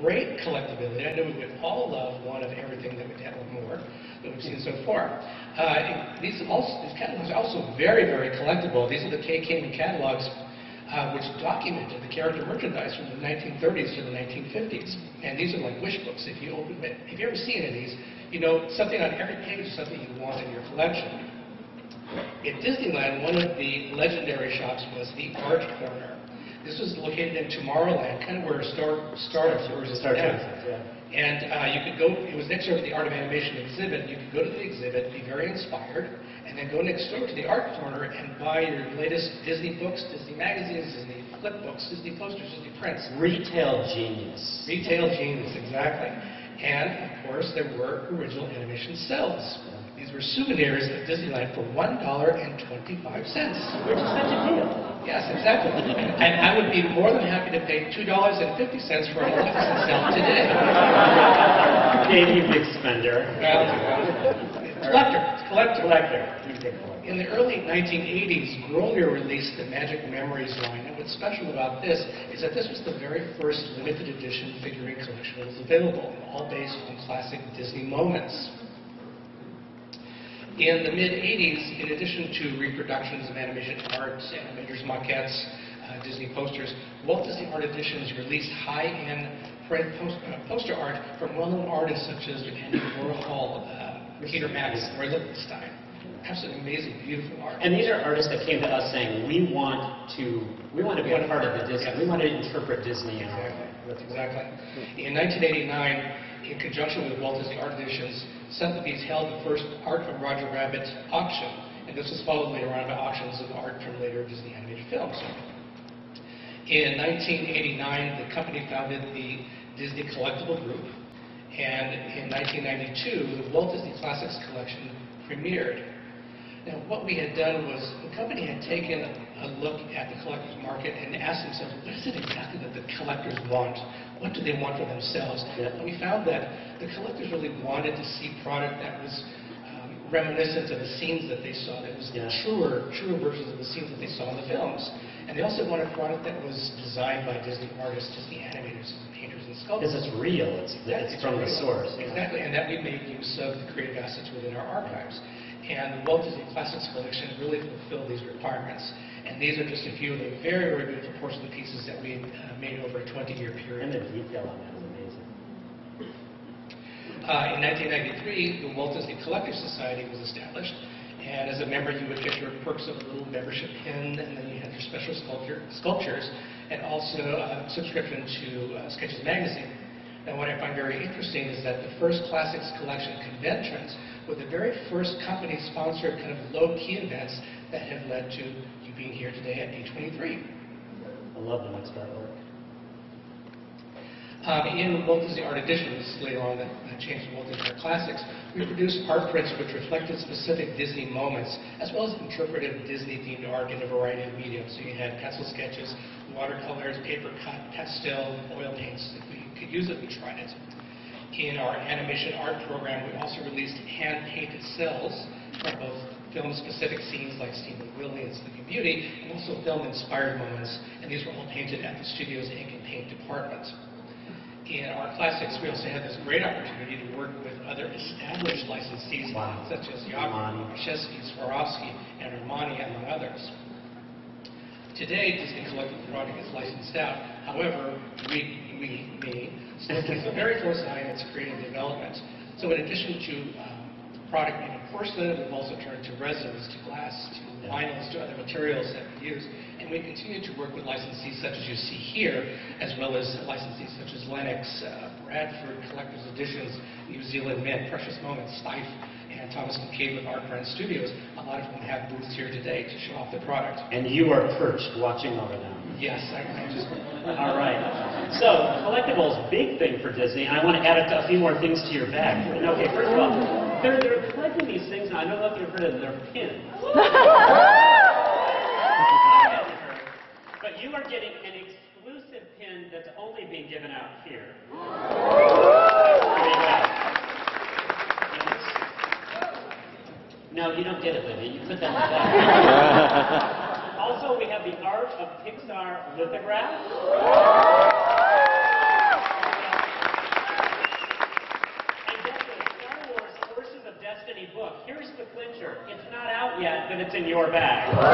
great collectability. I know we would all love one of everything that we have or more that we've seen so far. Uh, these, also, these catalogs are also very, very collectible. These are the K. Kingman catalogs, uh, which documented the character merchandise from the nineteen thirties to the nineteen fifties. And these are like wish books. If you open it, if you ever see any of these, you know something on every page is something you want in your collection. At Disneyland, one of the legendary shops was the Art Corner. This was located in Tomorrowland, kind of where Star Star Tours is Star now. yeah. And uh, you could go, it was next door to the Art of Animation exhibit. You could go to the exhibit, be very inspired, and then go next door to the Art Corner and buy your latest Disney books, Disney magazines, Disney flip books, Disney posters, Disney prints. Retail genius. Retail genius, exactly. And, of course, there were original animation cells. These were souvenirs at Disneyland for one dollar and twenty-five cents. Which is such a deal. Yes, exactly. And I would be more than happy to pay two dollars and fifty cents for a Eckstein cell today. Maybe a big spender. Collector. Collector. Collector. In the early nineteen eighties, Grolier released the Magic Memories line. And what's special about this is that this was the very first limited edition figurine collection that was available, all based on classic Disney moments. In the mid eighties, in addition to reproductions of animation art, animators' maquettes, uh, Disney posters, Walt Disney Art Editions released high-end print post, uh, poster art from well-known artists such as Andy Warhol, uh, Peter Max, Roy Lichtenstein. Absolutely amazing, beautiful art. And these are artists that came to us saying, we want to, we want to be a part of the Disney. Yes. We want to interpret Disney in our way. That's exactly. In nineteen eighty-nine, in conjunction with Walt Disney Art Editions, Sotheby's held the first Art from Roger Rabbit auction, and this was followed later on by auctions of art from later Disney animated films. In nineteen eighty-nine, the company founded the Disney Collectible Group, and in nineteen ninety-two, the Walt Disney Classics Collection premiered. Now, what we had done was the company had taken a look at the collector's market and asked themselves, what is it exactly that the collectors want? What do they want for themselves? Yeah. And we found that the collectors really wanted to see product that was um, reminiscent of the scenes that they saw, that was Yeah. truer, truer versions of the scenes that they saw in the films. And they also wanted product that was designed by Disney artists, Disney animators, painters, and sculptors. Because it's real. It's, Yeah, it's from the real. source. Exactly, and that we made use of the creative assets within our archives. And the Walt Disney Classics Collection really fulfilled these requirements. And these are just a few of the very, very beautiful porcelain pieces that we uh, made over a twenty-year period. And the detail on that is amazing. Uh, in nineteen ninety-three, the Walt Disney Collectors Society was established. And as a member, you would get your perks of a little membership pin, and then you had your special sculpture, sculptures, and also a subscription to uh, Sketches Magazine. Now, what I find very interesting is that the first Classics Collection conventions were the very first company-sponsored kind of low-key events that have led to you being here today at D twenty-three. I love the next dot org. Um, in Walt Disney Art Editions, later on that, that changed to Walt Disney Art Classics, we produced art prints which reflected specific Disney moments, as well as interpretive Disney-themed art in a variety of mediums. So you had pencil sketches, watercolors, paper cut, pastel, oil paints. If we could use it, we tried it. In our animation art program, we also released hand-painted cells from both film-specific scenes like Steamboat Willie and Sleeping Beauty, and also film-inspired moments, and these were all painted at the studio's ink and paint department. In our classics, we also had this great opportunity to work with other established licensees, wow. such as Yakov, Krzyzewski, Swarovski, and Armani, among others. Today, Disney Collectible product is licensed out. However, we, we, me, still keeps a very close eye on its creative development. So in addition to um, product made of porcelain, we've also turned to resins, to glass, to vinyls, to other materials that we use. And we continue to work with licensees such as you see here, as well as licensees such as Lennox, uh, Bradford, Collector's Editions, New Zealand Mint, Precious Moments, Stife, and Thomas Kincaid with Art Brand Studios. A lot of them have booths here today to show off the product. And you are perched watching over them. Yes, I, I just... All right. So, collectibles, big thing for Disney. I want to add a few more things to your bag. And okay, first of all, they're, they're collecting these things, and I don't know if you've heard of them, they're pins. But you are getting an exclusive pin that's only being given out here. There you go. No, you don't get it, Lydia. You put that in the bag. Also, we have the Art of Pixar lithograph. It's not out yet, but it's in your bag. I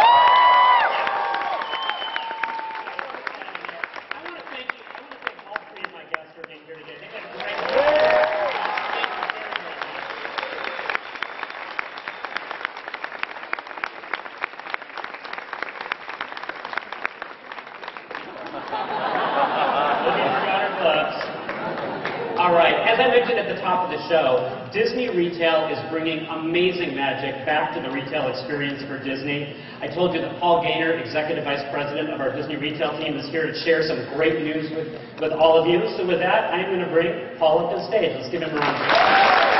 want to thank you. I want to thank all three of my guests for being here today. They had a great work. Thank you very, very much. Looking for got her gloves. All right, as I mentioned at the top of the show, Disney Retail is bringing amazing magic back to the retail experience for Disney. I told you that Paul Gaynor, Executive Vice President of our Disney Retail team, is here to share some great news with, with all of you. So with that, I'm going to bring Paul up to the stage. Let's give him a round of applause.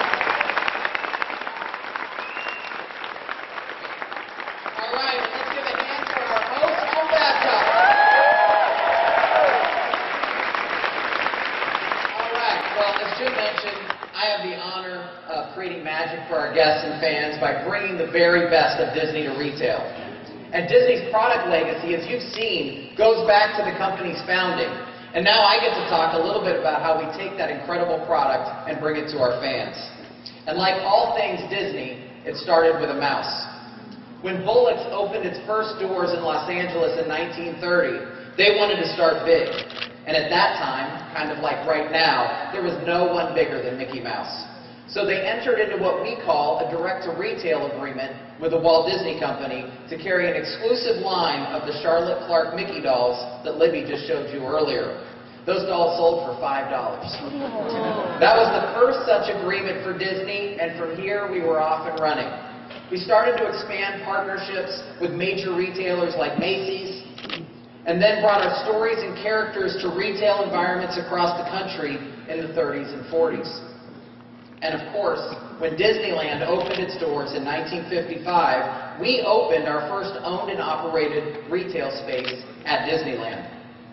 For our guests and fans by bringing the very best of Disney to retail. And Disney's product legacy, as you've seen, goes back to the company's founding. And now I get to talk a little bit about how we take that incredible product and bring it to our fans. And like all things Disney, it started with a mouse. When Bullock's opened its first doors in Los Angeles in nineteen thirty, they wanted to start big. And at that time, kind of like right now, there was no one bigger than Mickey Mouse. So they entered into what we call a direct-to-retail agreement with the Walt Disney Company to carry an exclusive line of the Charlotte Clark Mickey dolls that Libby just showed you earlier. Those dolls sold for five dollars. That was the first such agreement for Disney, and from here we were off and running. We started to expand partnerships with major retailers like Macy's, and then brought our stories and characters to retail environments across the country in the thirties and forties. And of course, when Disneyland opened its doors in nineteen fifty-five, we opened our first owned and operated retail space at Disneyland.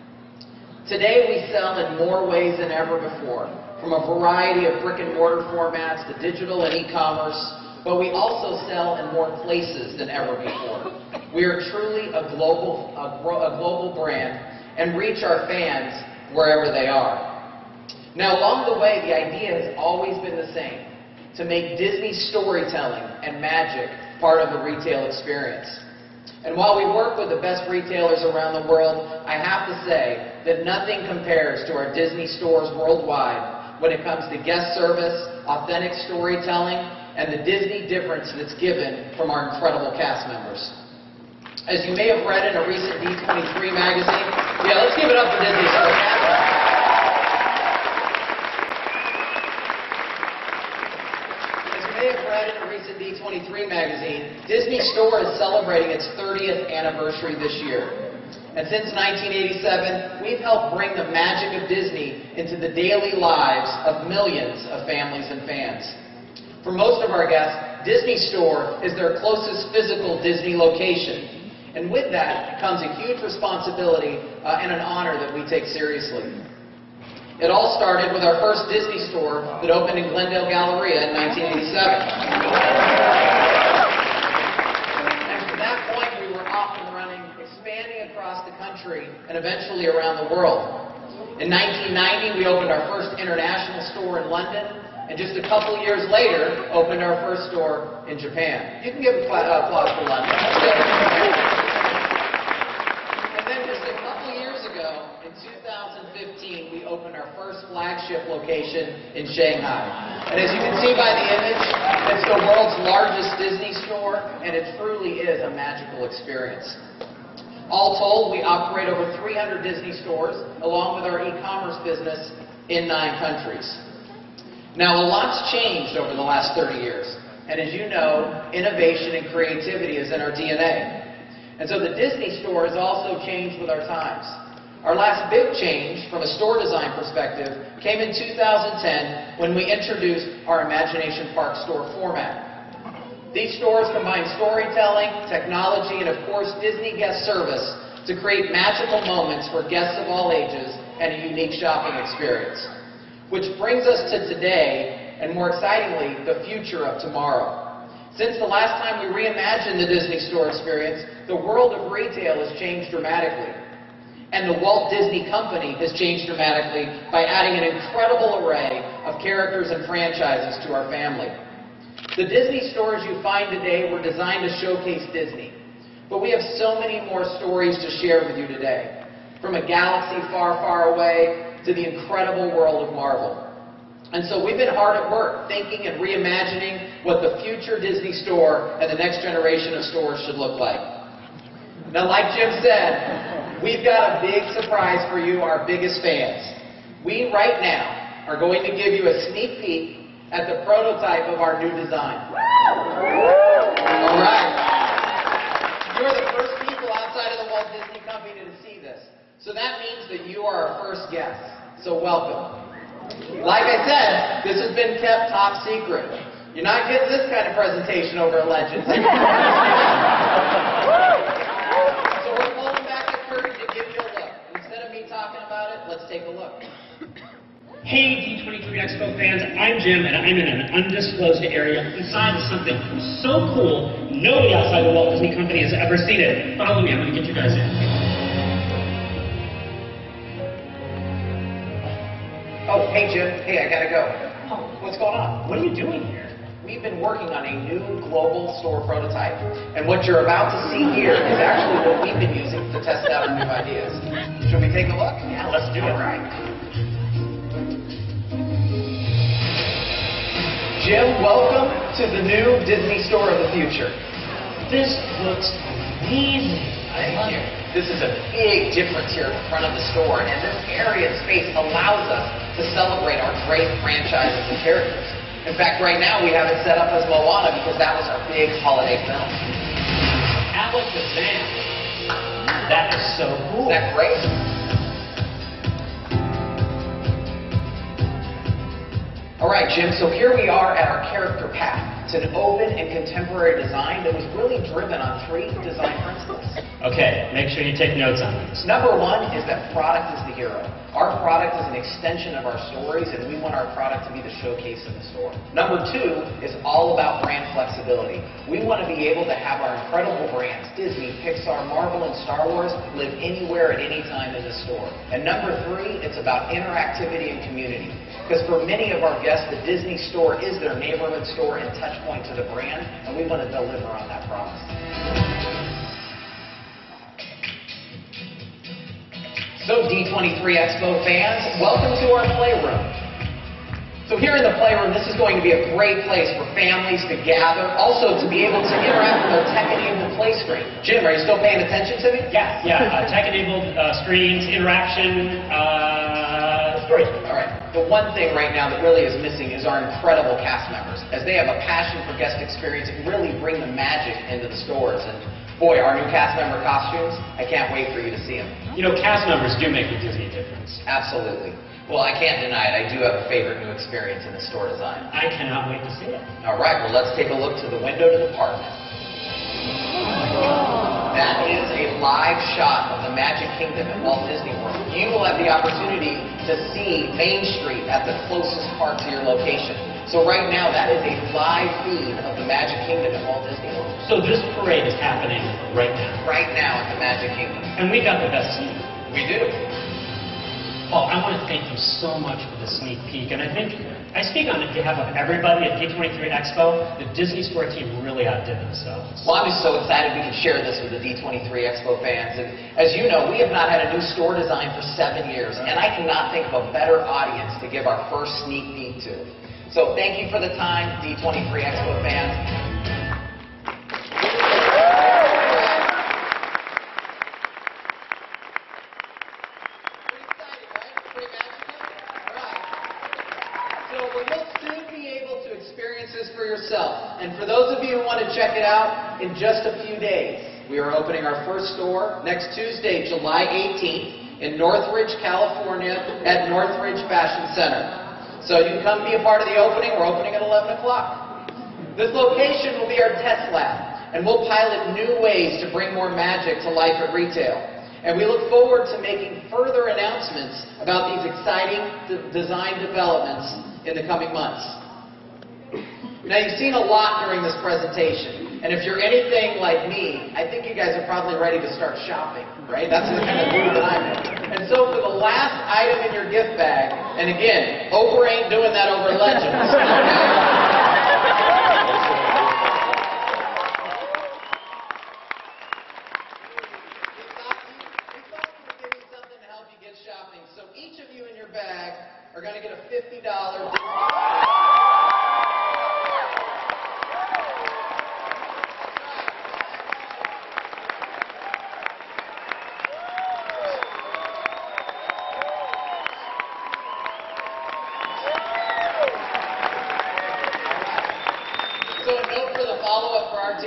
Today we sell in more ways than ever before, from a variety of brick and mortar formats to digital and e-commerce, but we also sell in more places than ever before. We are truly a global, a, a global brand and reach our fans wherever they are. Now, along the way, the idea has always been the same, to make Disney storytelling and magic part of the retail experience. And while we work with the best retailers around the world, I have to say that nothing compares to our Disney stores worldwide when it comes to guest service, authentic storytelling, and the Disney difference that's given from our incredible cast members. As you may have read in a recent D twenty-three magazine, yeah, let's give it up for Disney stores. In a recent D twenty-three magazine, Disney Store is celebrating its thirtieth anniversary this year. And since nineteen eighty-seven, we've helped bring the magic of Disney into the daily lives of millions of families and fans. For most of our guests, Disney Store is their closest physical Disney location. And with that comes a huge responsibility uh, and an honor that we take seriously. It all started with our first Disney store that opened in Glendale Galleria in nineteen eighty-seven. And from that point, we were off and running, expanding across the country and eventually around the world. In nineteen ninety, we opened our first international store in London, and just a couple years later, opened our first store in Japan. You can give applause for London. And then just a couple years ago, in two thousand fifteen, we opened our first flagship location in Shanghai. And as you can see by the image, it's the world's largest Disney store, and it truly is a magical experience. All told, we operate over three hundred Disney stores, along with our e-commerce business in nine countries. Now, a lot's changed over the last thirty years. And as you know, innovation and creativity is in our D N A. And so the Disney store has also changed with our times. Our last big change from a store design perspective came in two thousand ten when we introduced our Imagination Park store format. These stores combine storytelling, technology, and of course Disney guest service to create magical moments for guests of all ages and a unique shopping experience. Which brings us to today, and more excitingly, the future of tomorrow. Since the last time we reimagined the Disney store experience, the world of retail has changed dramatically. And the Walt Disney Company has changed dramatically by adding an incredible array of characters and franchises to our family. The Disney stores you find today were designed to showcase Disney. But we have so many more stories to share with you today. From a galaxy far, far away to the incredible world of Marvel. And so we've been hard at work thinking and reimagining what the future Disney store and the next generation of stores should look like. Now, like Jim said, we've got a big surprise for you, our biggest fans. We, right now, are going to give you a sneak peek at the prototype of our new design. All right. You're the first people outside of the Walt Disney Company to see this. So that means that you are our first guest. So welcome. Like I said, this has been kept top secret. You're not getting this kind of presentation over at Legends. So we're pulling back the curtain to give you a look. Instead of me talking about it, let's take a look. Hey D twenty-three Expo fans, I'm Jim and I'm in an undisclosed area inside of something so cool, nobody outside the Walt Disney Company has ever seen it. Follow me, I'm going to get you guys in. Oh, hey Jim, hey, I gotta go. Oh, what's going on? What are you doing here? We've been working on a new global store prototype, and what you're about to see here is actually what we've been using to test out our new ideas. Should we take a look? Yeah, let's do it. All right. Jim, welcome to the new Disney store of the future. This looks amazing. Thank you. This is a big difference here at the front of the store, and this area and space allows us to celebrate our great franchises and characters. In fact, right now we have it set up as Moana because that was our big holiday film. Alakazam. That is so cool. Isn't that great? All right, Jim, so here we are at our character path. It's an open and contemporary design that was really driven on three design principles. Okay, make sure you take notes on these. Number one is that product is the hero. Our product is an extension of our stories, and we want our product to be the showcase of the store. Number two is all about brand flexibility. We want to be able to have our incredible brands, Disney, Pixar, Marvel, and Star Wars, live anywhere at any time in the store. And number three, it's about interactivity and community. Because for many of our guests, the Disney store is their neighborhood store and touch point to the brand, and we want to deliver on that promise. So D twenty-three Expo fans, welcome to our playroom. So here in the playroom, this is going to be a great place for families to gather, also to be able to interact with our tech-enabled play screen. Jim, are you still paying attention to me? Yeah, yeah, uh, tech-enabled uh, screens, interaction, uh, stories. All right. The one thing right now that really is missing is our incredible cast members. As they have a passion for guest experience and really bring the magic into the stores. And boy, our new cast member costumes, I can't wait for you to see them. You know, cast members do make a Disney difference. Absolutely. Well, I can't deny it. I do have a favorite new experience in the store design. I cannot wait to see it. All right, well, let's take a look to the window to the department. That is a live shot of the Magic Kingdom at Walt Disney World. You will have the opportunity to see Main Street at the closest part to your location. So right now, that is a live feed of the Magic Kingdom at Walt Disney World. So this parade is happening right now? Right now at the Magic Kingdom. And we got the best seat. We do. Paul, I want to thank you so much for the sneak peek, and I think I speak on behalf of everybody at D twenty-three Expo. The Disney Store team really outdid themselves. Well, I'm just so excited we can share this with the D twenty-three Expo fans. And as you know, we have not had a new store design for seven years, and I cannot think of a better audience to give our first sneak peek to. So thank you for the time, D twenty-three Expo fans. And for those of you who want to check it out, in just a few days, we are opening our first store next Tuesday, July eighteenth, in Northridge, California, at Northridge Fashion Center. So you can come be a part of the opening. We're opening at eleven o'clock. This location will be our test lab, and we'll pilot new ways to bring more magic to life at retail. And we look forward to making further announcements about these exciting design developments in the coming months. Now, you've seen a lot during this presentation, and if you're anything like me, I think you guys are probably ready to start shopping, right? That's the kind of mood that I'm in. And so for the last item in your gift bag, and again, Oprah ain't doing that over Legends.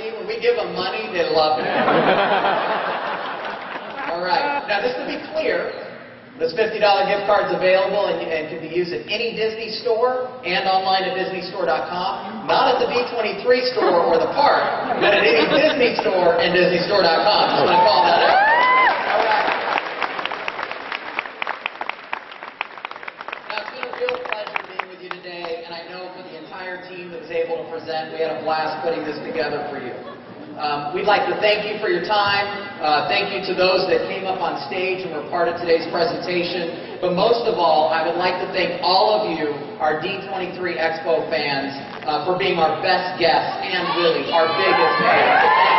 Disney, when we give them money, they love it. All right. Now, just to be clear, this fifty dollar gift card is available and, and can be used at any Disney store and online at Disney Store dot com. Not at the D twenty-three store or the park, but at any Disney store and Disney Store dot com. Just want to call that out. All right. Now, it's been a real pleasure being with you today, and I know for the entire team that was able to present, we had a blast putting this together for you. Um, we'd like to thank you for your time. Uh, thank you to those that came up on stage and were part of today's presentation. But most of all, I would like to thank all of you, our D twenty-three Expo fans, uh, for being our best guests and really our biggest fans.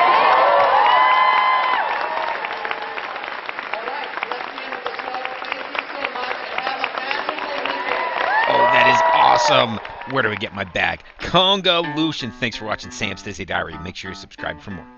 All right, let's end the show. Thank you so much and have a magical weekend. Oh, that is awesome. Where do I get my bag? Conga-lution. Thanks for watching Sam's Disney Diary. Make sure you subscribe for more.